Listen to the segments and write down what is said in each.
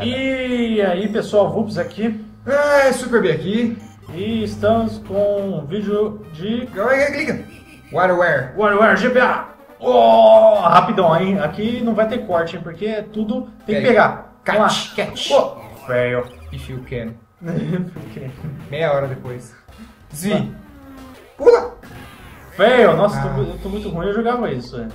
E aí pessoal, Vups aqui. Super B aqui. E estamos com um vídeo de Clica. WarioWare. WarioWare GBA. Oh, rapidão, hein? Aqui não vai ter corte, hein? Porque é tudo tem que pegar. Catch. Oh, feio. If you can. Porque... Meia hora depois. Desvie. Pula. Feio. Nossa, eu tô muito ruim, eu jogava isso antes.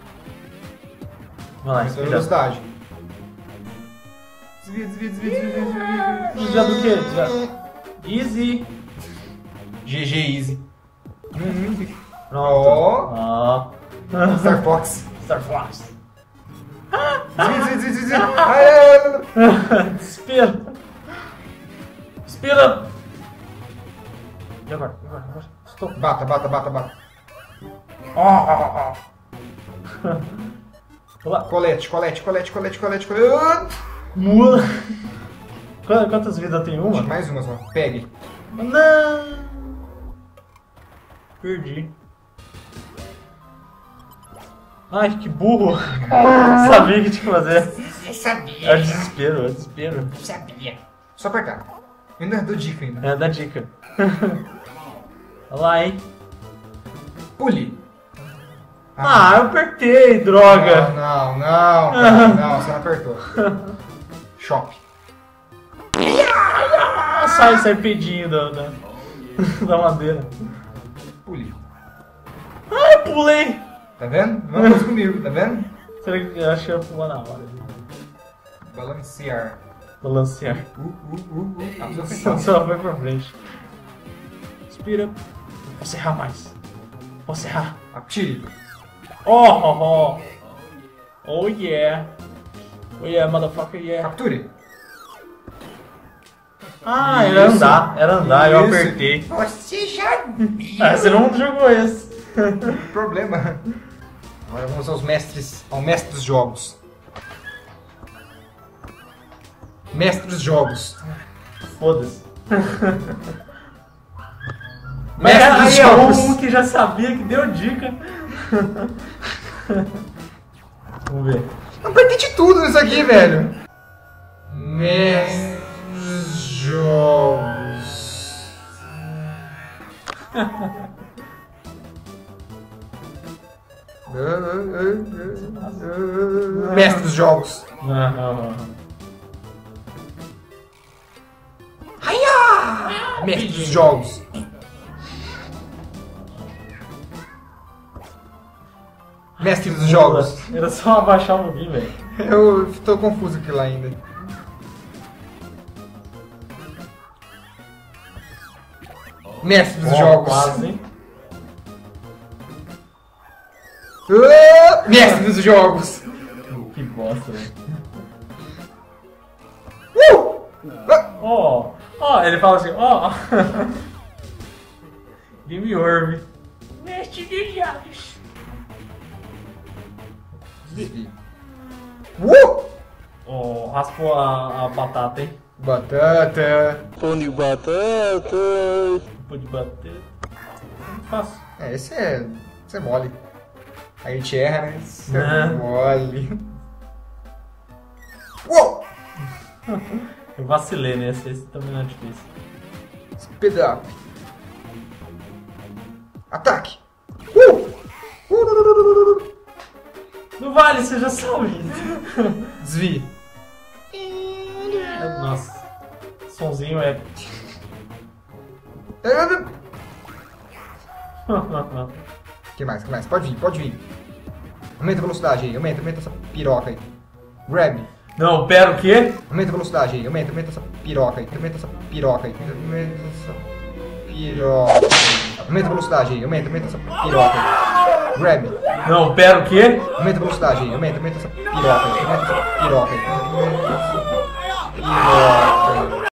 Vai lá, Essa velocidade. Desvia. Desviar do quê? Desviar. Easy. GG Easy. Pronto. Star Fox. Star Fox. Desvia. Desespero. Espera. E agora? Stop. Bata. Olá. Colete. Mula. Quantas vidas tem uma? Mais uma só. Pegue. Não. Perdi. Ai, que burro. Sabia o que tinha que fazer. Eu sabia. É desespero. Sabia. Só apertar. Eu ainda dou dica ainda. É, dá dica. Olha lá, hein. Pule. Ah, eu apertei, droga. Não, você não apertou. Choque. Sai pedinho da madeira. Pule. Ai, pulei. Tá vendo? Não coisa comigo, tá vendo? Será que eu acho que eu ia pular na hora? Balancear. Balancear. Só vai pra frente. Inspira. Posso errar mais. Posso errar. Atire. Oh yeah. Oh yeah, motherfucker, yeah. Capture. Ah, era andar, eu Isso. apertei. Você já viu. Ah, você não jogou esse. Problema. Agora vamos ao mestre dos jogos. Mestre dos jogos. Foda-se. Mestre dos Aí jogos. um que já sabia, que deu dica. Vamos ver. Eu apertei de tudo nisso aqui, velho. Mestre dos jogos. Mestre dos jogos. Não. Mestre dos jogos. Mestre dos jogos. Era só abaixar o login, velho. Eu tô confuso aqui lá ainda. Mestre dos jogos. Quase, hein? Mestre dos jogos. Que bosta, velho. Uh! Ele fala assim, Game Orb. Mestre dos jogos. Raspou a batata, hein? Batata. Pão de batata. Pô de bater. Não faço. Esse é mole. Aí a gente erra, né? Esse é Né? mole. Uou! Eu vacilei nesse, esse também não é difícil. Speed up. Ataque. Não vale, você já sabe. Desvie. Nossa. Sonzinho é. Que mais? Pode vir. Aumenta a velocidade aí, aumenta essa piroca aí. Grab. Não, pera, o quê? Aumenta a velocidade aí, aumenta essa piroca aí. Aumenta essa piroca aí. Aumenta a velocidade aí, aumenta essa piroca aí. Grab. Não, pera, o quê? Aumenta a velocidade aí, aumenta essa piroca aí. Aumenta essa piroca aí. Piroca.